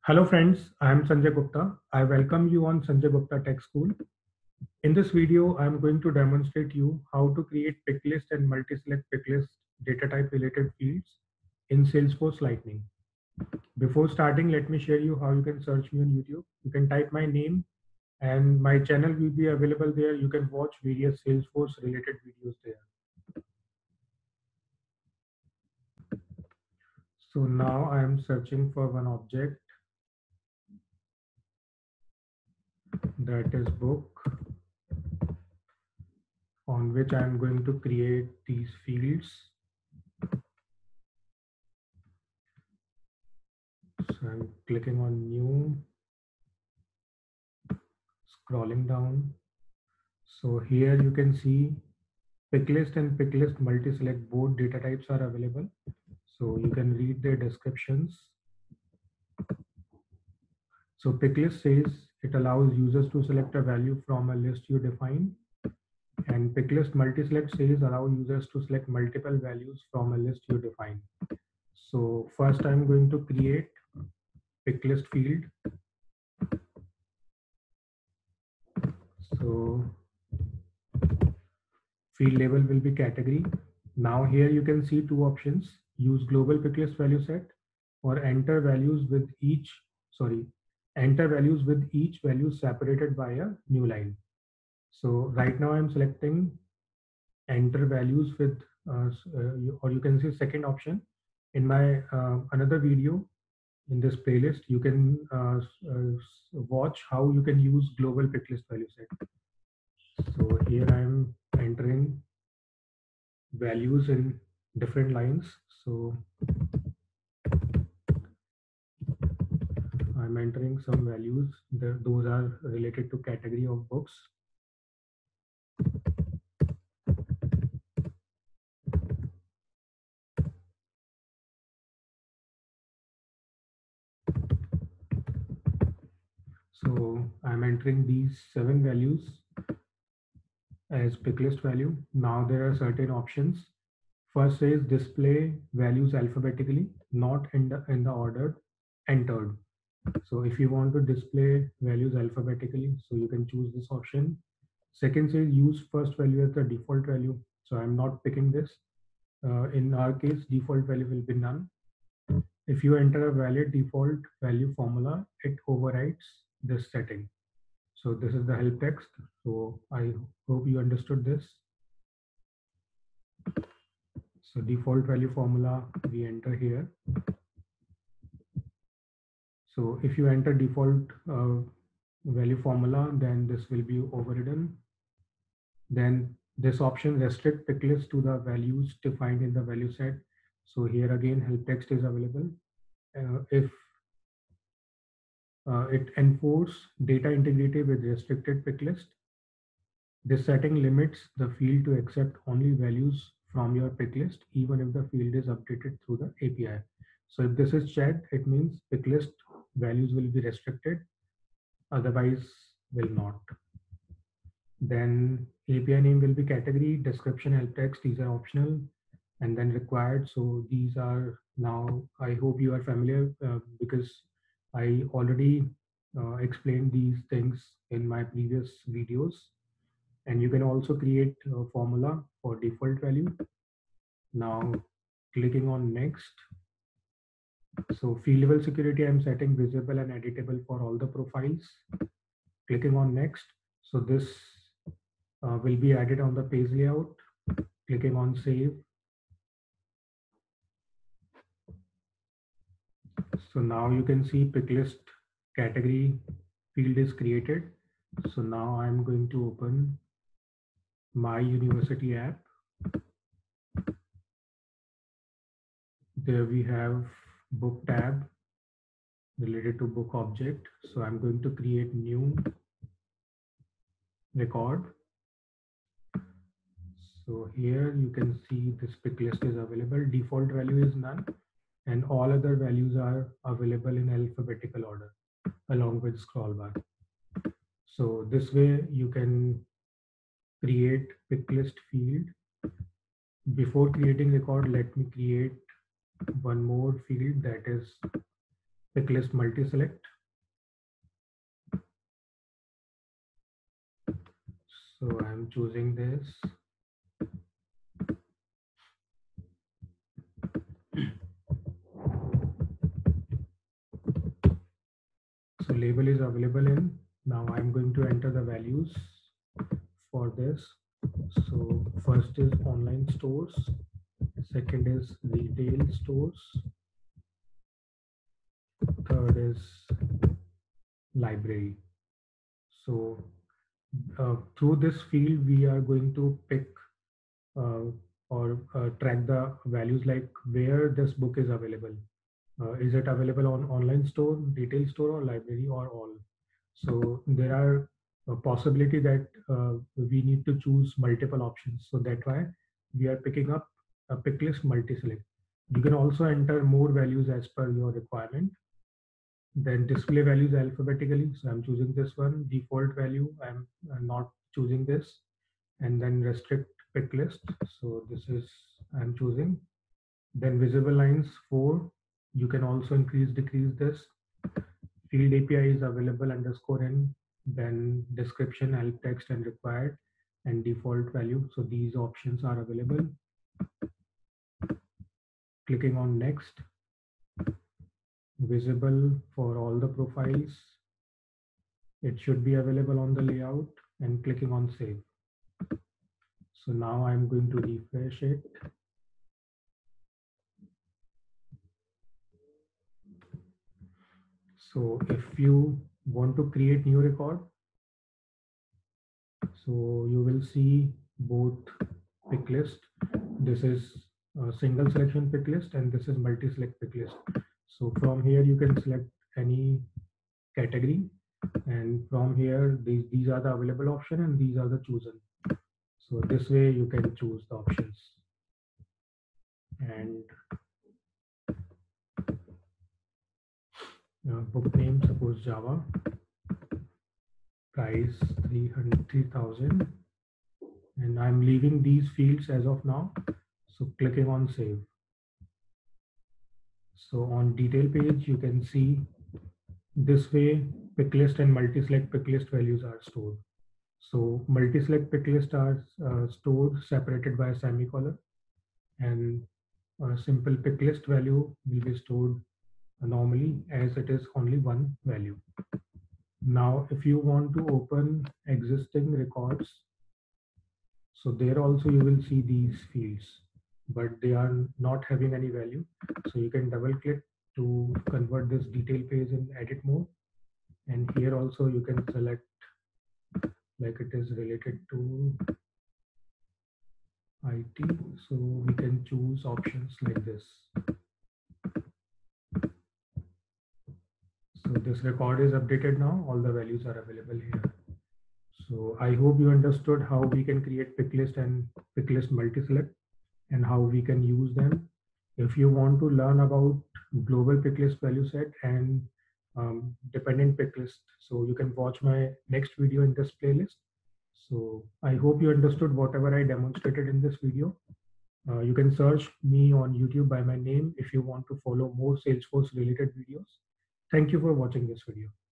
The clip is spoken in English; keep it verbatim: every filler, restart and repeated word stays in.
Hello friends, I am Sanjay Gupta. I welcome you on Sanjay Gupta Tech School. In this video, I am going to demonstrate you how to create picklist and multi-select picklist data type related fields in Salesforce Lightning. Before starting, let me share you how you can search me on YouTube. You can type my name and my channel will be available there. You can watch various Salesforce related videos there. So now I am searching for one object, that is book, on which I am going to create these fields. So I'm clicking on new, scrolling down. So here you can see picklist and picklist multi-select both data types are available. So you can read their descriptions. So picklist says it allows users to select a value from a list you define. And picklist multi-select says allow users to select multiple values from a list you define. So first I'm going to create picklist field. So field label will be category. Now here you can see two options: use global picklist value set or enter values with each, sorry, enter values with each value separated by a new line. So right now I'm selecting enter values with, uh, uh, or you can see second option. In my uh, another video in this playlist, you can uh, uh, watch how you can use global picklist value set. So here I'm entering values in different lines. So I'm entering some values. The, those are related to category of books. So I'm entering these seven values as picklist value. Now there are certain options. First is display values alphabetically, not in the, in the order entered. So if you want to display values alphabetically, so you can choose this option. Second says use first value as the default value. So I'm not picking this. Uh, in our case, default value will be none. If you enter a valid default value formula, it overrides this setting. So this is the help text. So I hope you understood this. So default value formula we enter here. So if you enter default uh, value formula, then this will be overridden. Then this option restrict picklist to the values defined in the value set. So here again help text is available. Uh, if uh, it enforce data integrity with restricted picklist, this setting limits the field to accept only values from your picklist, even if the field is updated through the A P I. So if this is checked, it means picklist values will be restricted, otherwise will not. Then A P I name will be category, description, help text, these are optional, and then required. So these are now, I hope you are familiar uh, because I already uh, explained these things in my previous videos. And you can also create a formula for default value. Now clicking on next. So field level security, I'm setting visible and editable for all the profiles. Clicking on next. So this uh, will be added on the page layout. Clicking on save. So now you can see picklist category field is created. So now I'm going to open my university app. There we have book tab related to book object. So I'm going to create new record. So here you can see this picklist is available. Default value is none, and all other values are available in alphabetical order along with scroll bar. So this way you can create picklist field. Before creating record, let me create one more field, that is pick list multi-select. So I'm choosing this. So label is available in. Now I'm going to enter the values for this. So first is online stores. Second is retail stores. Third is library. So uh, through this field, we are going to pick uh, or uh, track the values like where this book is available. Uh, is it available on online store, retail store, or library, or all? So there are a possibility that uh, we need to choose multiple options. So that's why we are picking up a pick list multi-select. You can also enter more values as per your requirement. Then display values alphabetically. So I'm choosing this one. Default value, I'm not choosing this. And then restrict pick list. So this is I'm choosing. Then visible lines four. You can also increase, decrease this. Field A P I is available underscore in. Then description, alt text, and required, and default value. So these options are available. Clicking on next. Visible for all the profiles. It should be available on the layout, and clicking on save. So now I'm going to refresh it. So if you want to create new record, so you will see both pick list. This is a single selection pick list, and this is multi-select pick list. So from here you can select any category, and from here these these are the available option and these are the chosen. So this way you can choose the options. And uh, book name, suppose Java, price three hundred three thousand, and I'm leaving these fields as of now. So clicking on save. So on detail page, you can see this way pick list and multi-select pick list values are stored. So multi-select pick list are uh, stored separated by a semicolon, and a simple pick list value will be stored normally as it is only one value. Now, if you want to open existing records, so there also you will see these fields, but they are not having any value. So you can double click to convert this detail page in edit mode. And here also you can select like it is related to I T. So we can choose options like this. So this record is updated now. All the values are available here. So I hope you understood how we can create pick list and pick list multi-select and how we can use them. If you want to learn about global pick list value set and um, dependent pick list, so you can watch my next video in this playlist. So I hope you understood whatever I demonstrated in this video. Uh, you can search me on YouTube by my name if you want to follow more Salesforce related videos. Thank you for watching this video.